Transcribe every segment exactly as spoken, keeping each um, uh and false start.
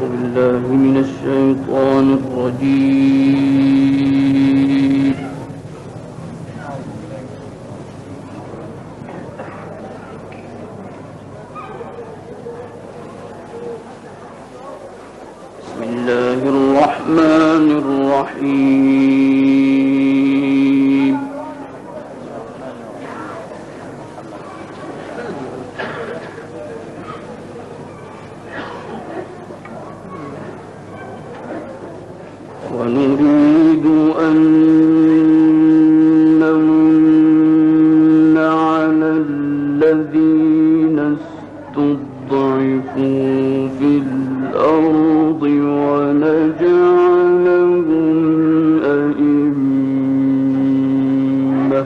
أعوذ بالله من الشيطان الرجيم. بسم الله الرحمن الرحيم. ونريد أن نمن على الذين استضعفوا في الأرض ونجعلهم أئمة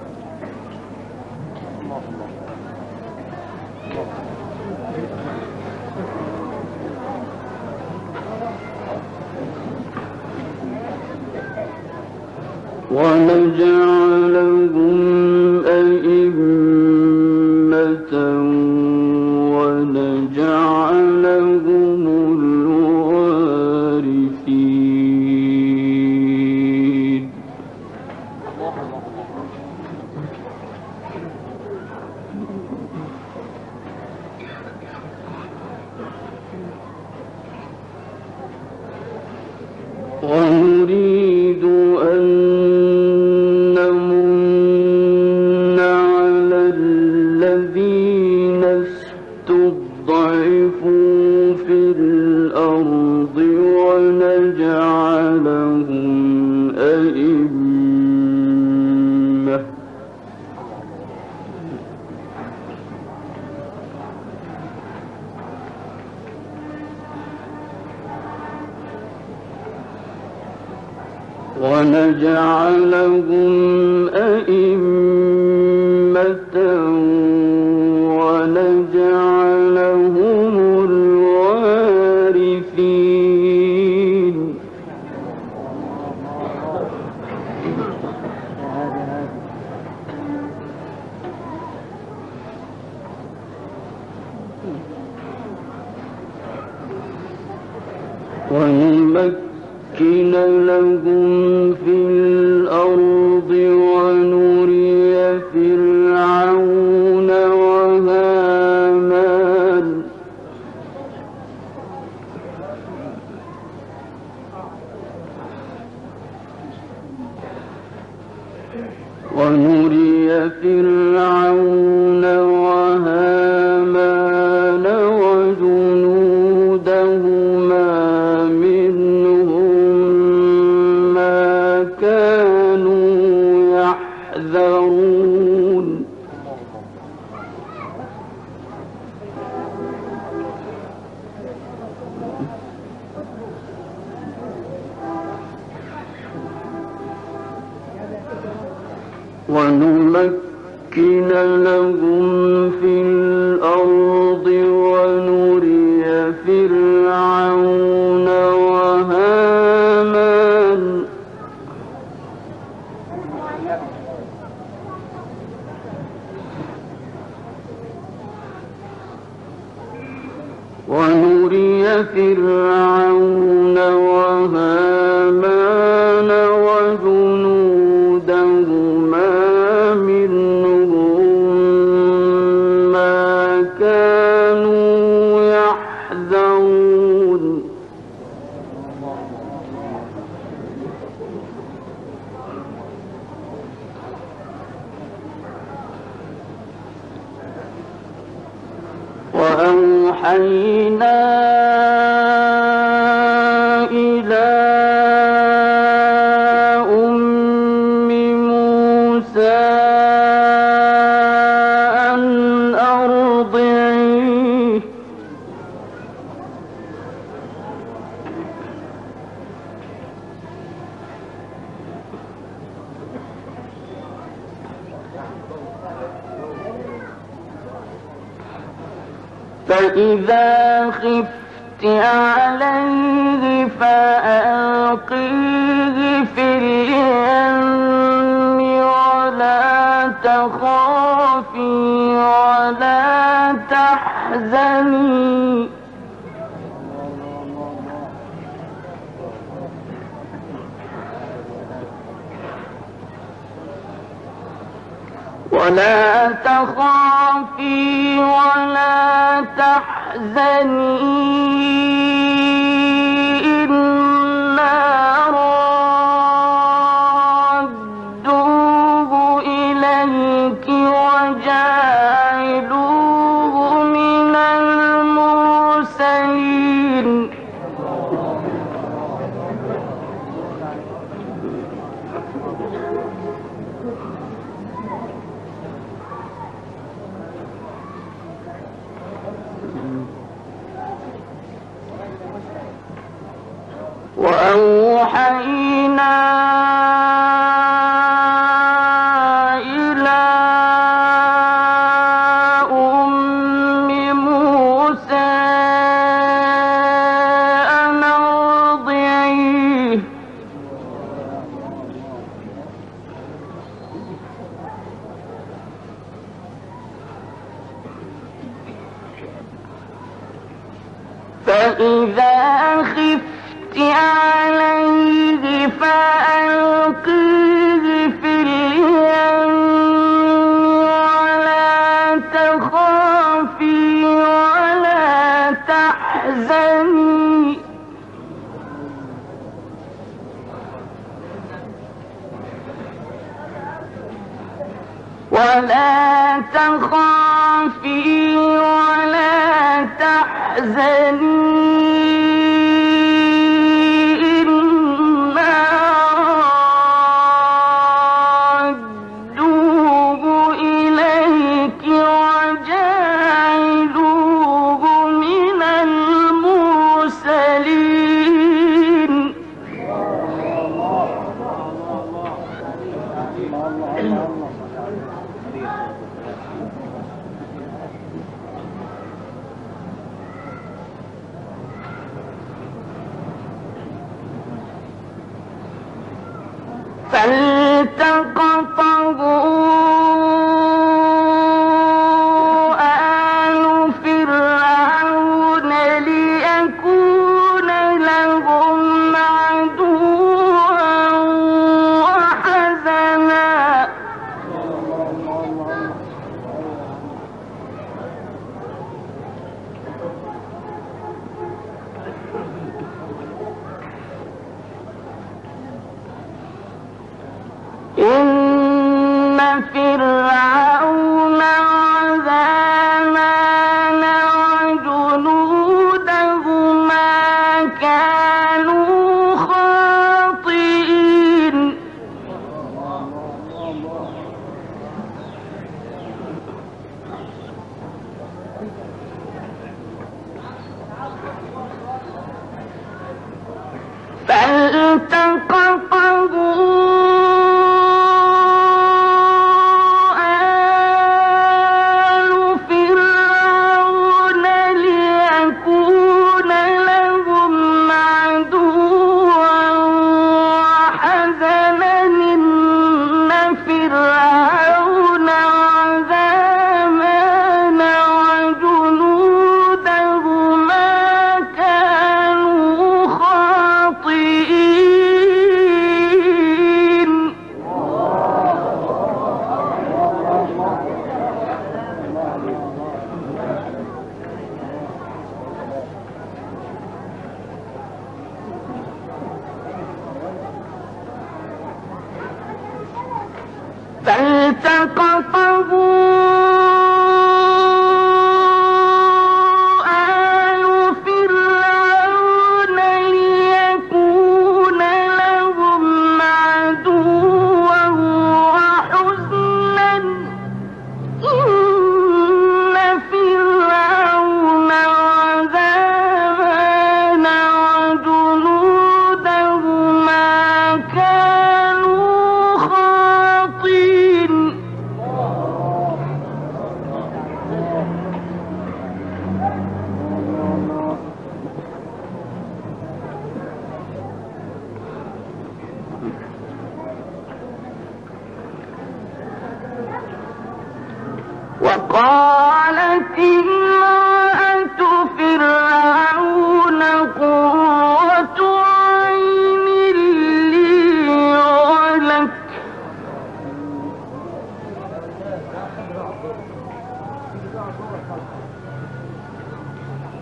ونجعلهم أئمة ونجعلهم الوارثين. ونريد أن نمن على الذين استضعفوا في الأرض ونجعلهم أئمة ونجعلهم أئمة ونجعلهم الوارثين. ونمكن لهم في الأرض ونري فرعون وهامان ونري فرعون وهامان وجنودهما منهم ما كانوا يحذرون. ونمكن لهم في الأرض ونري فرعون وهامان ونري فرعون وهامان وجنودهما منهم ما كانوا يحذرون. وأوحينا إلى أم موسى أن أرضعيه فإذا خفت عليه فألقيه في اليم ولا تخافي ولا تحزني ولا تخافي ولا تحزني إنا رادوه إليك وجاعلوه من المرسلين وأوحينا إلى أم موسى أن أرضعيه فإذا خفت عليه فألقيه في اليم ولا تخافي ولا تحزني ولا تخافي ولا تحزني فالتقطه آل فرعون ليكون لهم عدوا وحزنا إن فرعون وهامان وجنودهما كانوا خاطئين فالتقطه فالتقطه آل فرعون ليكون لهم عدوا وحزنا إن فرعون وهامان وجنودهما كانوا خاطئين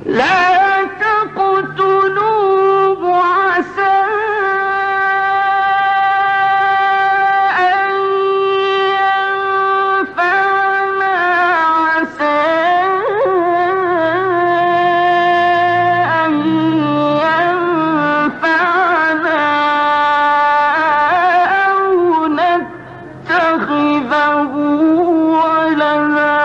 لا تقتلوه عسى أن ينفعنا عسى أن ينفعنا أو نتخذه ولدا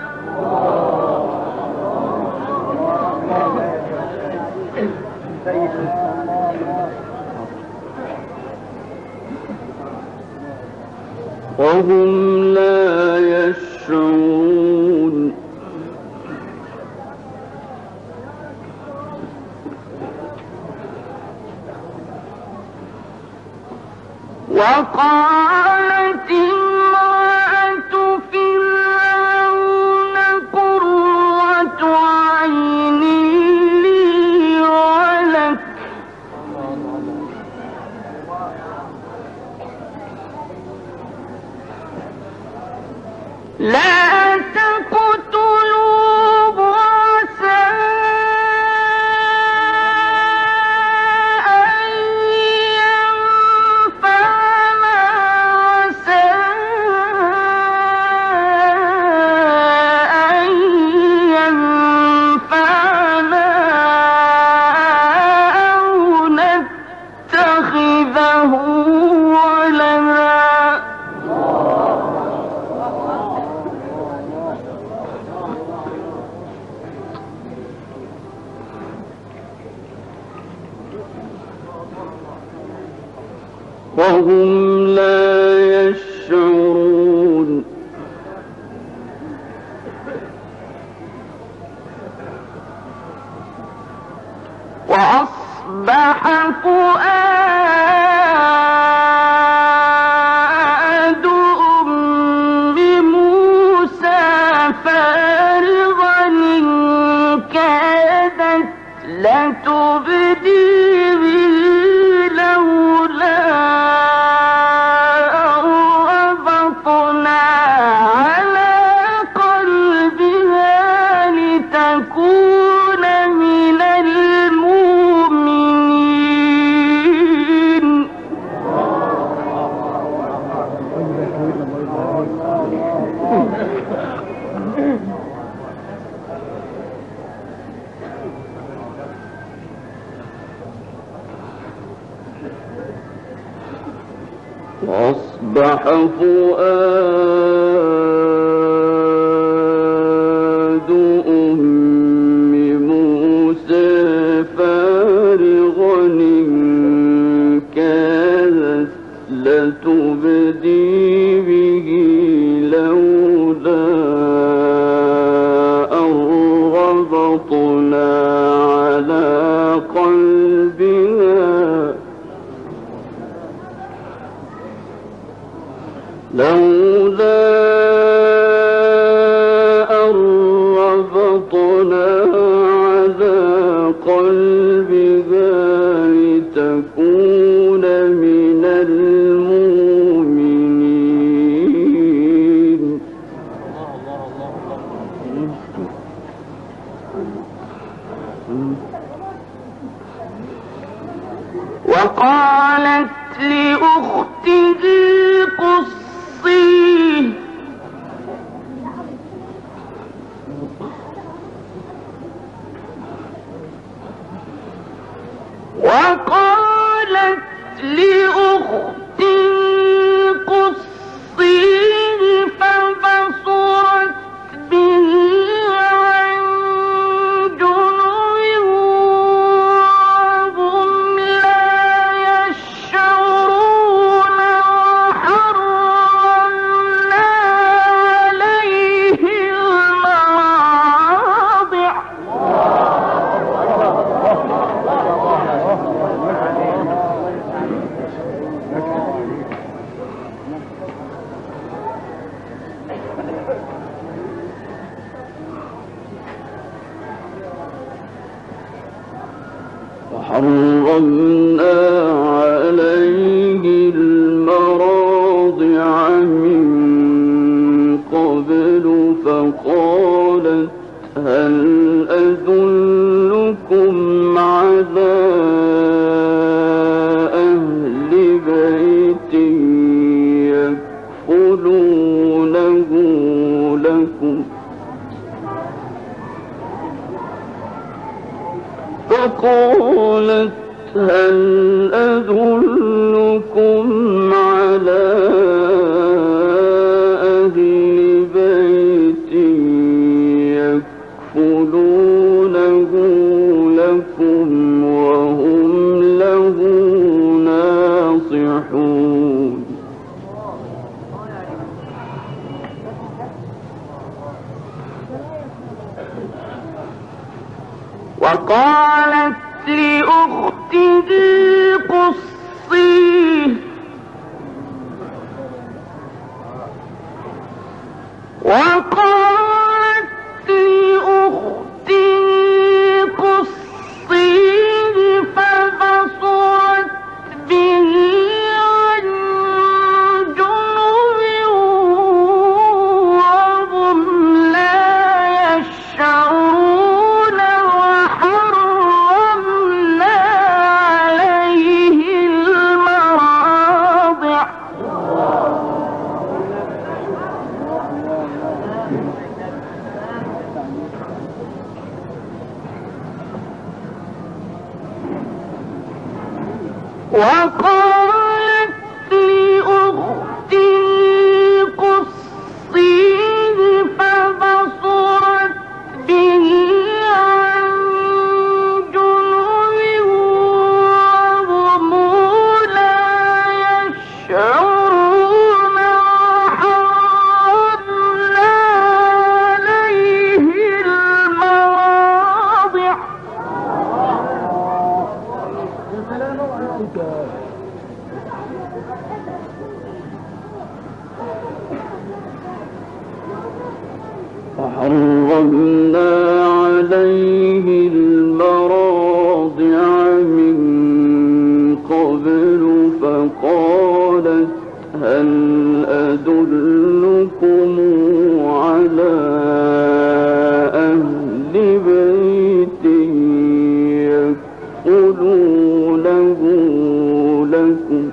وهم لا يشعرون. وقالت امرأة فرعون قرة عين لي ولك لا تقتلوه عسى أن ينفعنا عسى أن ينفعنا أو نتخذه ولدا وهم لا يشعرون. وأصبح فؤاد أم موسى فارغا إن كادت لتبدي به لولا لتكون من المؤمنين. وأصبح فؤاد أم موسى فارغا إن كادت لتبدي به لولا أن ربطنا على قلبها لولا أن ربطنا على قلبها لتكون من المؤمنين. وقالت لأخته قصيه وقالت لأخته قصيه فبصرت به عن جنب وهم لا يشعرون. وحرمنا عليه المراضع وحرمنا عليه المراضع من قبل فقالت هل أدل فقالت هل أدلكم على أهل بيت يكفلونه لكم وهم له ناصحون. وقالت لأخته قصيه وقالت لأخته قصيه فبصرت به عن جنب وهم لا يشعرون وحرمنا عليه المراضع وقالت لأخته قصيه فبصرت به عن جنب وهم لا يشعرون وحرمنا عليه المراضع فحرمنا عليه المراضع من قبل فقالت هل أدلكم على أهل بيت يكفلونه لكم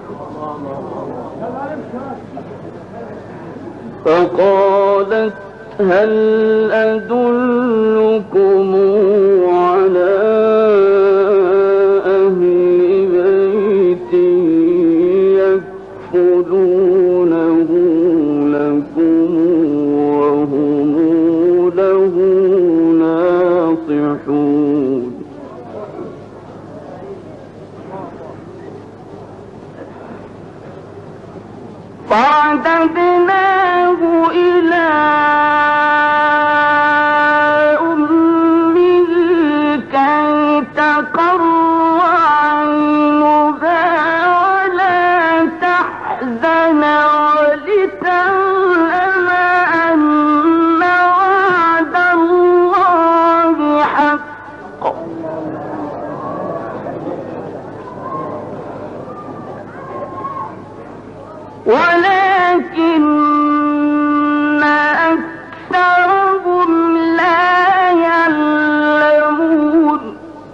فقالت هل أدلكم على أهل بيت يكفلونه لكم وهم له ناصحون. فرددناه إلى أمه كي تقر عينها ولا تحزن ولتعلم أن وعد الله حق ولكن أكثرهم لا يعلمون.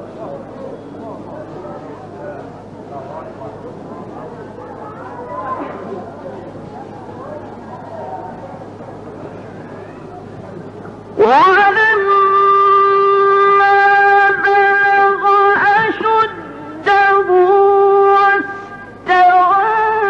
ولما بلغ أشده واستوى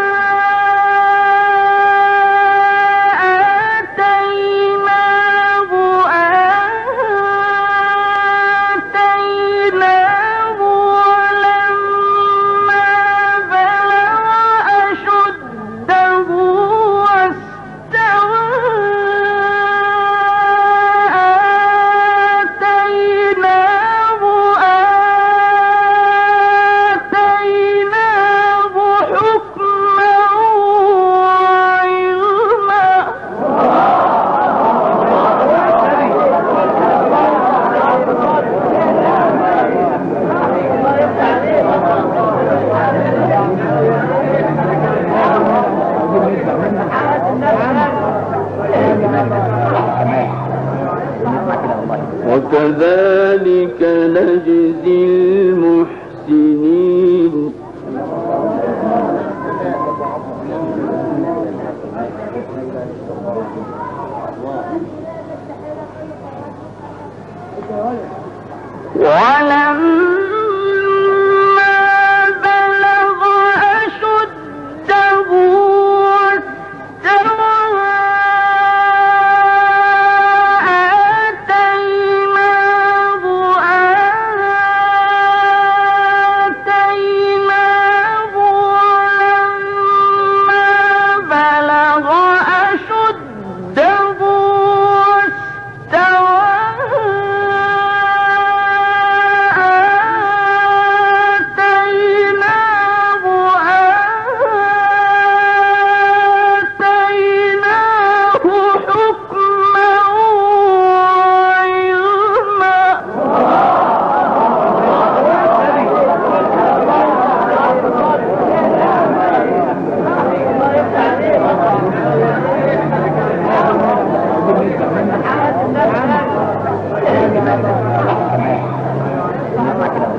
وكذلك نجزي المحسنين. ولم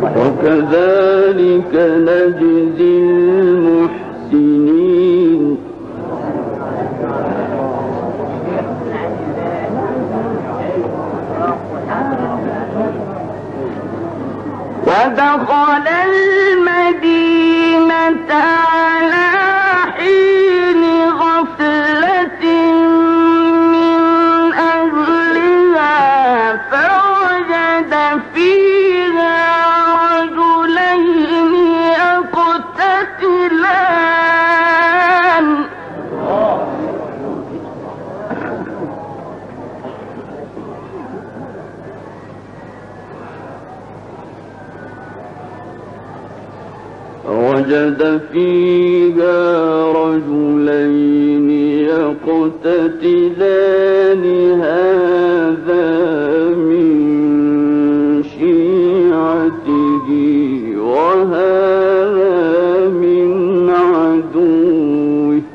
وكذلك نجزي المحسنين ودخل المدينة على حين غفلة من أهلها فوجد فيها رجلين يقتتلان وجد فيها رجلين يقتتلان هذا من شيعته وهذا من عدوه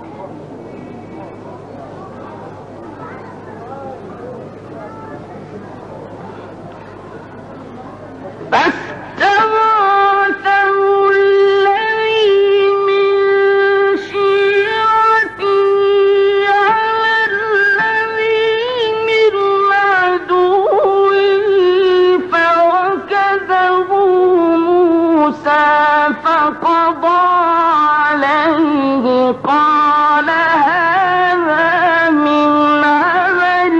فقضى عليه قال هذا من عمل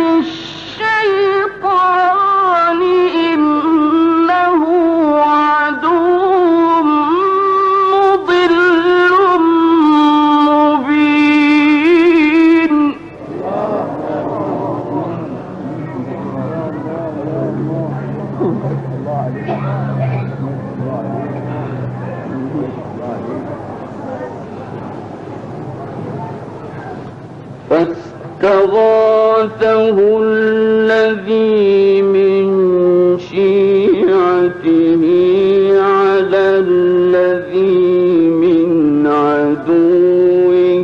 الشيطان إنه عدو مضل مبين فاستغاثه الذي من شيعته على الذي من عدوه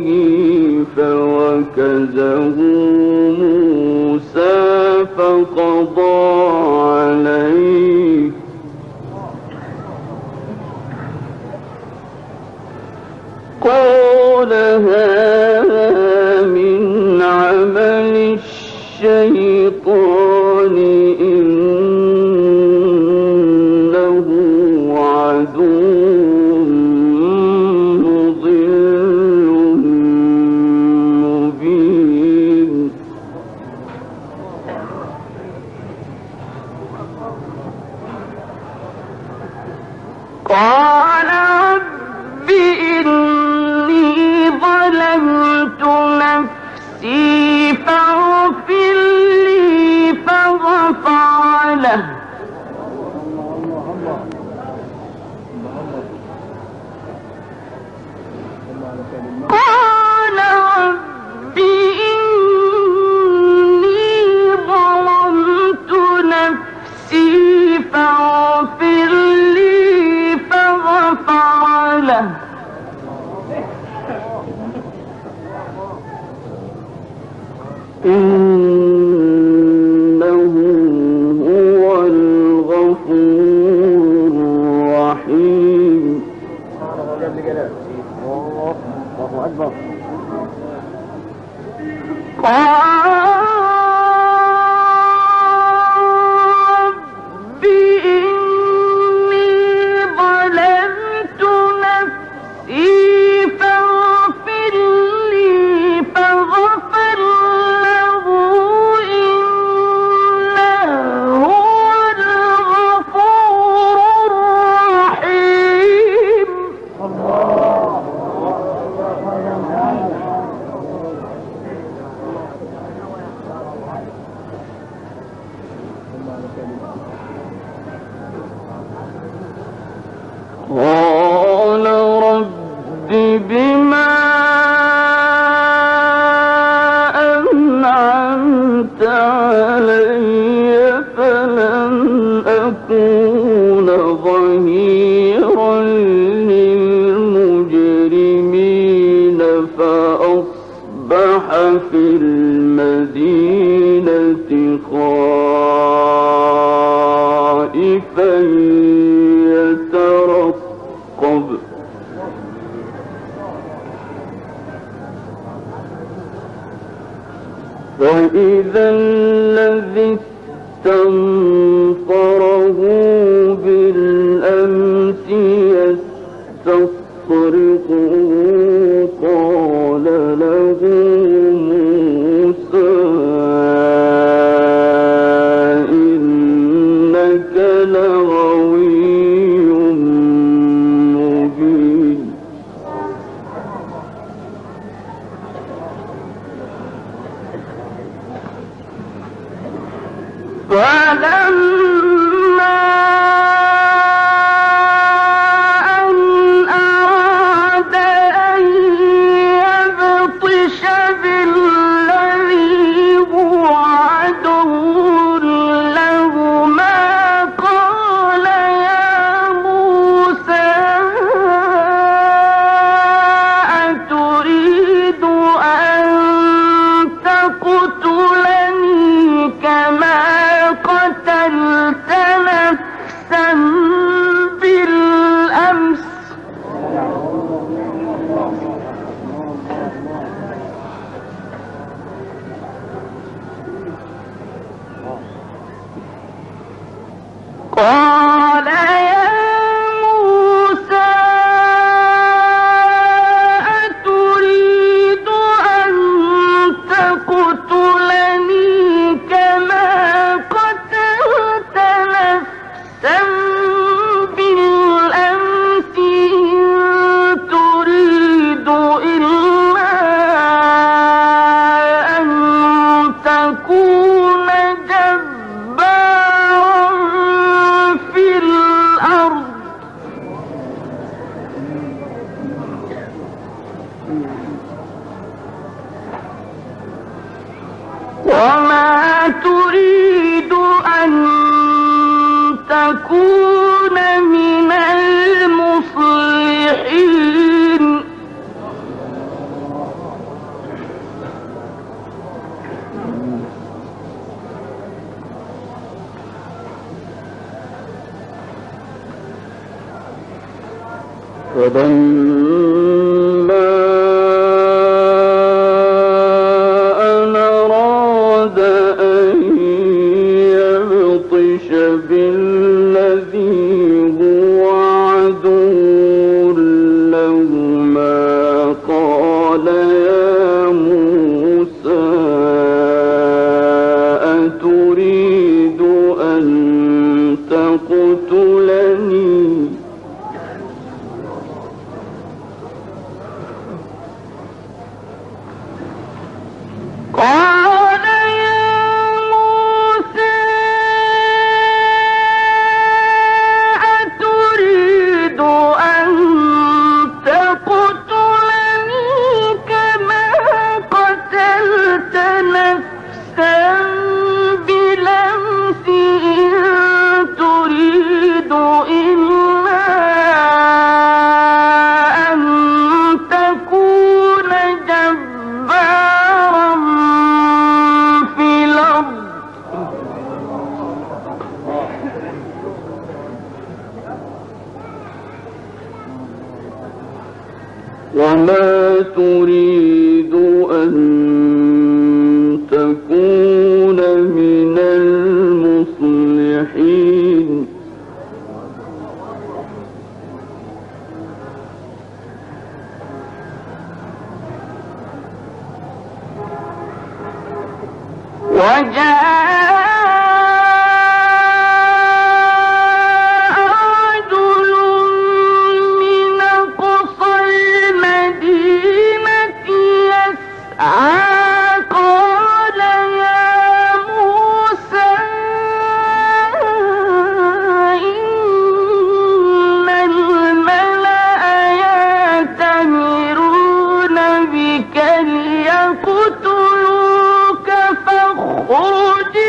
فوكزه موسى فقضى عليه قال هذا من عمل الشيطان إنه عدو مضل مبين قال رب إني ظلمت نفسي فاغفر لي فغفر له قال رب إني ظلمت نفسي فاغفر لي فغفر له إنه هو الغفور الرحيم. الله أكبر. رب إني ظلمت نفسي فاغفر لي فغفر له إنه هو الغفور الرحيم. الله قال رب بما أنعمت علي فلن أكون ظهيرا للمجرمين فأصبح في المدينة خائفا يترقب وإذا الذي استنصره بالأمس يستصرخه قال له موسى إنك لغوي مبين فلما أن أراد أن يبطش بالذي هو عدو لهما قال يا موسى أتريد أن تقتلني كما قتلت نفسا بالأمس قال يا موسى أتريد أن تقتلني كما قتلت نفسا بالأمس إن تريد إلا أن تكون جبارا في الأرض وما تريد أن تكون من المصلحين فلما أن أراد أن يبطش بالذي هو عدو لهما قال يا موسى أتريد أن تقتلني قال يا موسى أتريد أن تقتلني كما قتلت نفسا بالأمس إن تريد إلا أن تكون جبارا في الأرض وما تريد أن تكون من المصلحين وجاء رجل من أقصى المدينة يسعى قال يا موسى إن الملأ يأتمرون بك ليقتلوك فاخرج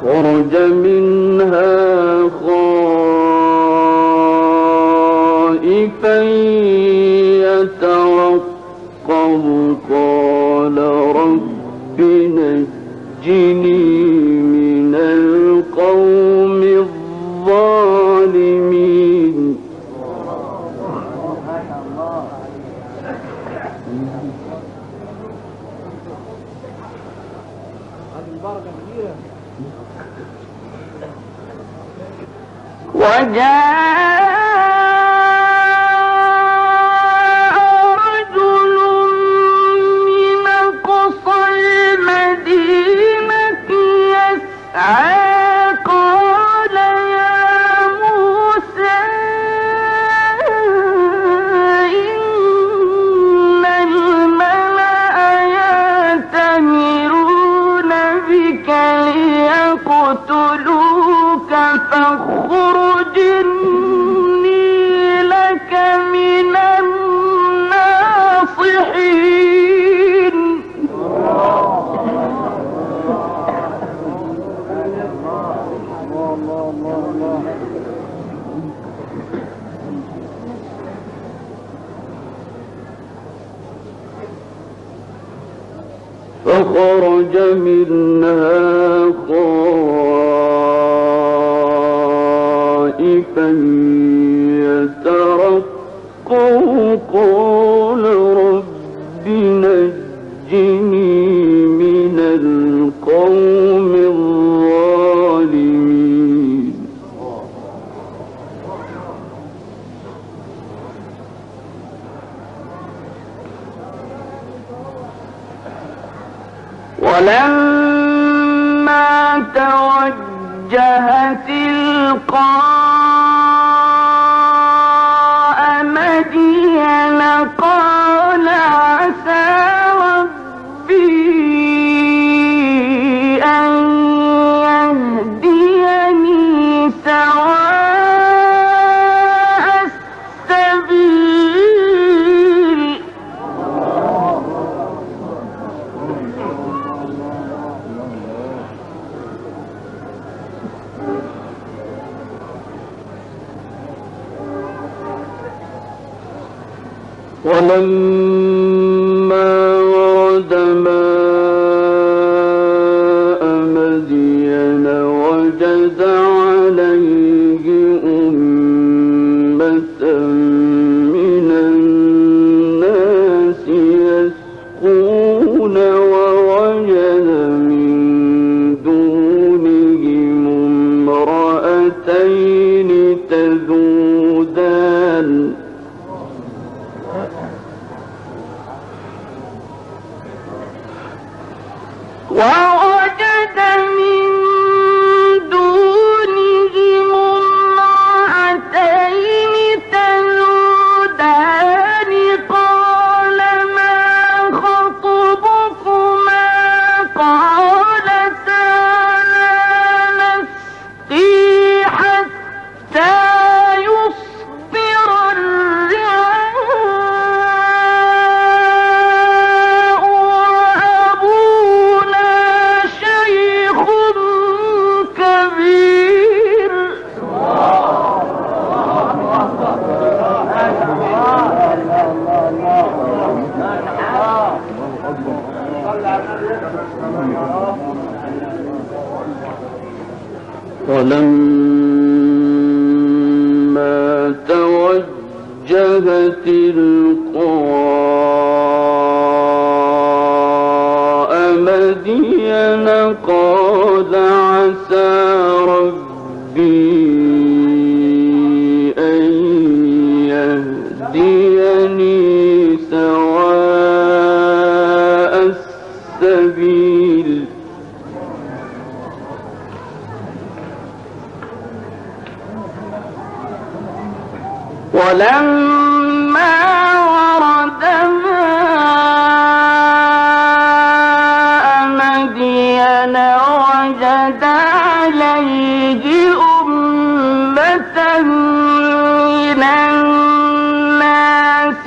فخرج منها خائفا يترقب قال رب نجني من القوم الظالمين. وجاء رجل من أقصى المدينة يسعى قال يا موسى إن الملأ يأتمرون بك ليقتلوك فاخرج إني لك من الناصحين. فخرج منها خائفا يترقب قال رب نجني من القوم الظالمين. ولما توجه تلقاء مدين قال عسى ربي أن يهديني سواء السبيل. ولما ورد ماء مدين وجد عليه أمة من الناس يسقون ووجد من دونهم امرأتين تذودان ووجد من دونهم امرأتين تذودان قال ما خطبكما قالتا لا نسقي حتى يصدر الرعاء وأبونا شيخ كبير. ولما توجه تلقاء مدين قال عسى ربي أن يهديني سواء السبيل. ولما ورد ماء مدين وجد عليه أمة من الناس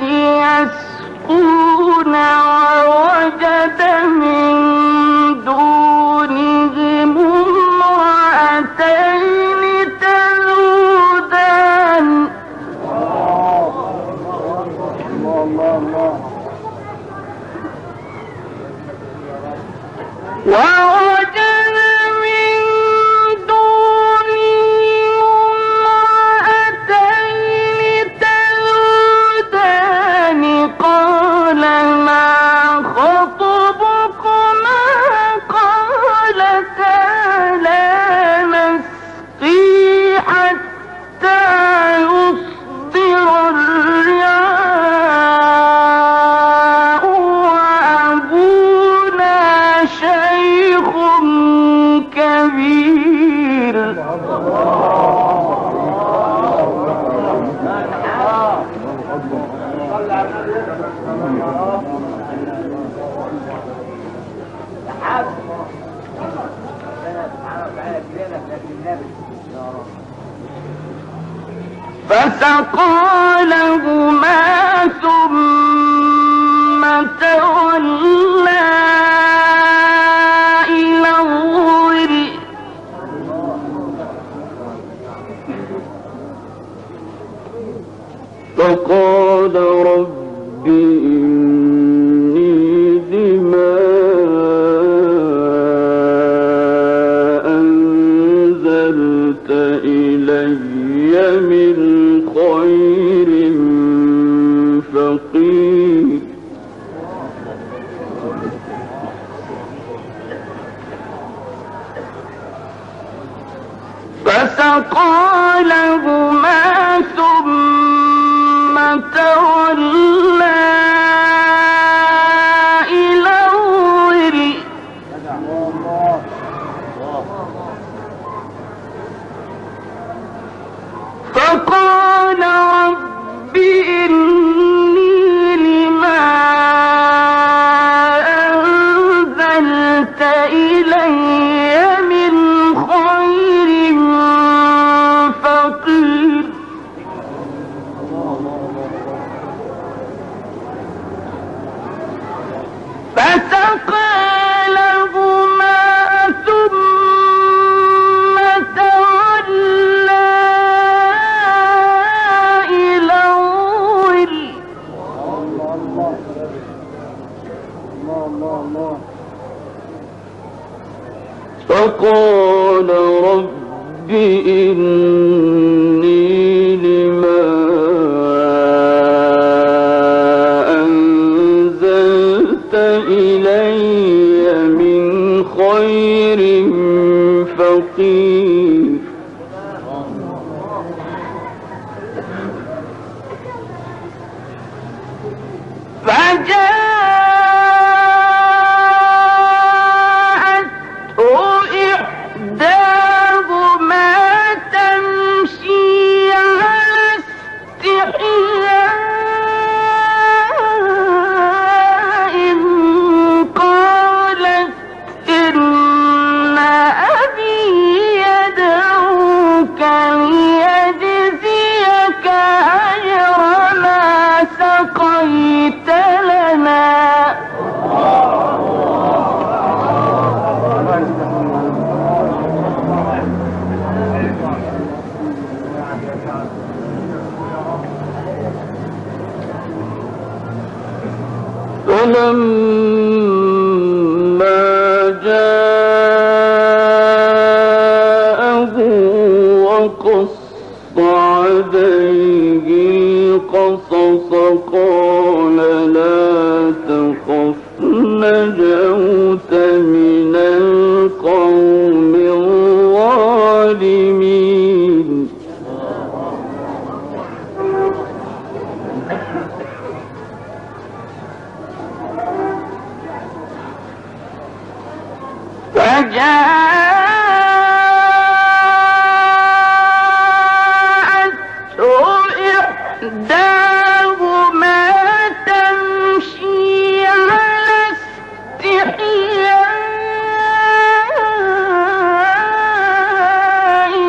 يسقون ووجد من دونهم امرأتين فسقى لهما ثم تولى إلى الظل فقال رب إني لما أنزلت إلي من خير فقير فسقى لهما ثم تولى إلى الظل فقال رب إني لما أنزلت إلي من خير فقير فسقى لهما ثم تولى إلى الظل فقال رب إني لما أنزلت إلي من خير فقير فجاءته إحداهما تمشي على استحياء قالت إن أبي يدعوك ليجزيك أجر ما سقيت لنا فلما جاءه وقص عليه القصص قال لا تخف نجوت من القوم الظالمين فجاءته إحداهما تمشي على استحياء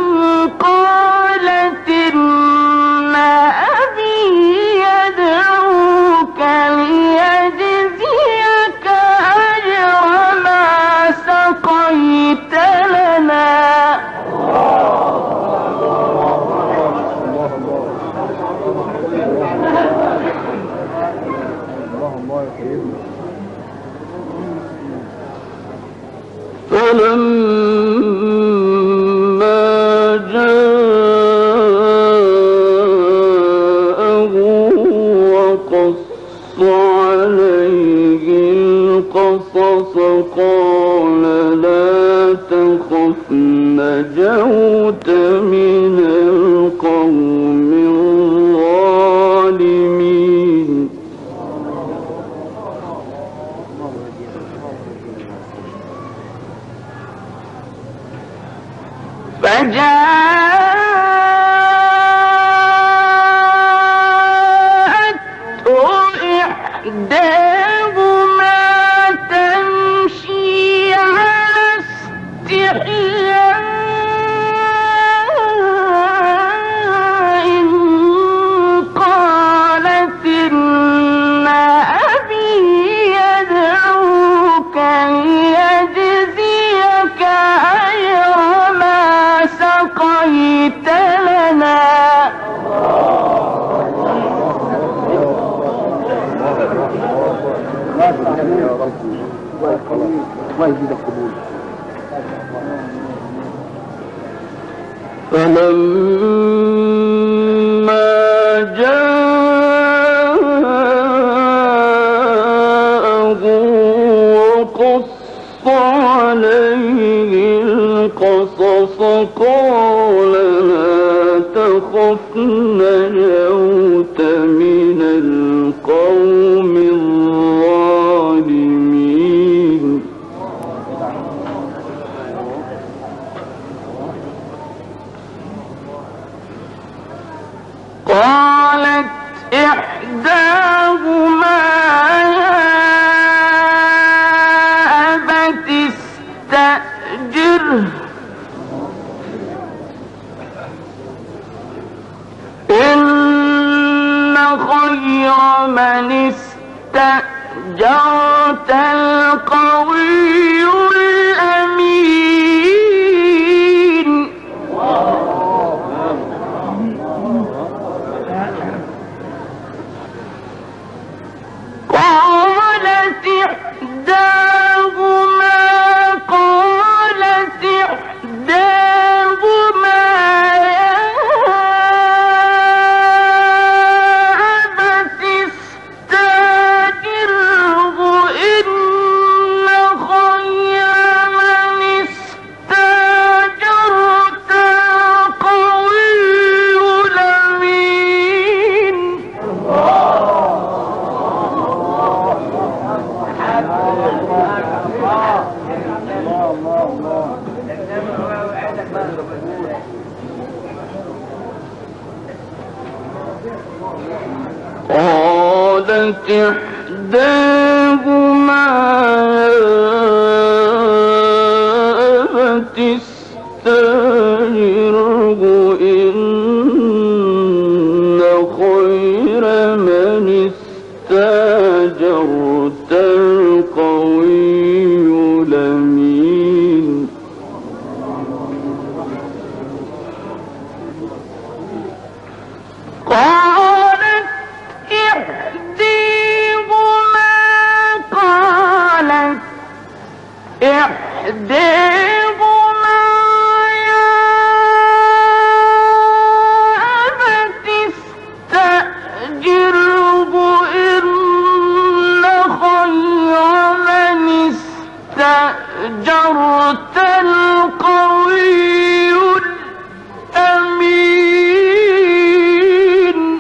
قالت إن أبي يدعوك ليجزيك أجر ما سقيت فلما جاءه وقص عليه القصص قال لا تخف نجوت من القوم الظالمين فجاءته إحداهما تمشي على استحياء قالت إن أبي يدعوك ليجزيك أجر ما سقيت لنا فلما جاءه وقص عليه القصص قال لا تخف نجوت من القوم الظالمين قالت إحداهما يا أبت استأجره إن خير من استأجرت القوي الأمين قالت إحداهما قالت إحداهما يا أبت استأجره إن خير من استأجرت القوي الأمين قالت إحداهما يا أبت استأجره إن خير من استأجرت القوي الأمين قالت إحداهما قالت إحداهما يا أبت استأجره إن خير من استأجرت القوي الأمين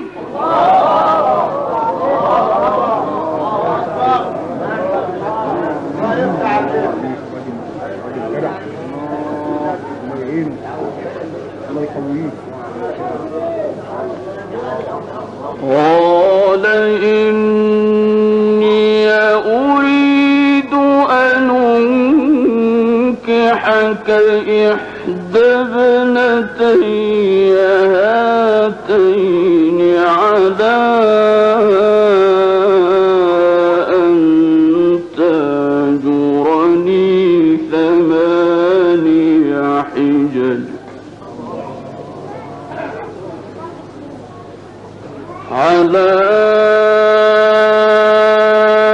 قال إني أريد أن أنكحك إحدى ابنتي هاتين على أن تأجرني ثماني حجج على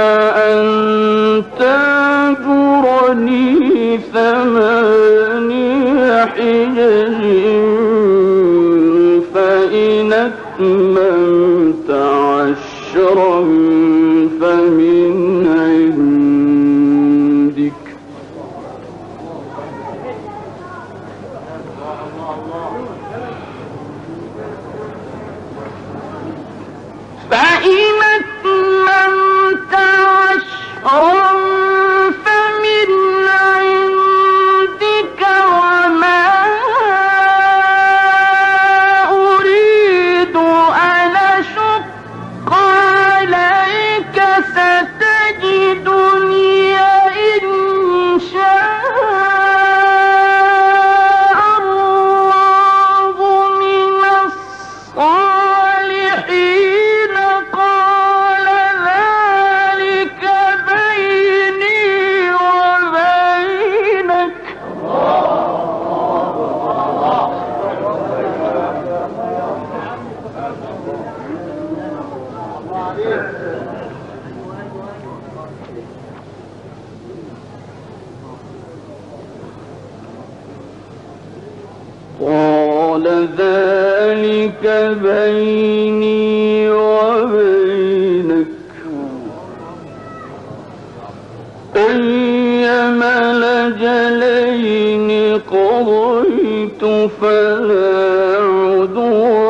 ذلك بيني وبينك أيما الأجلين قضيت فلا عدوان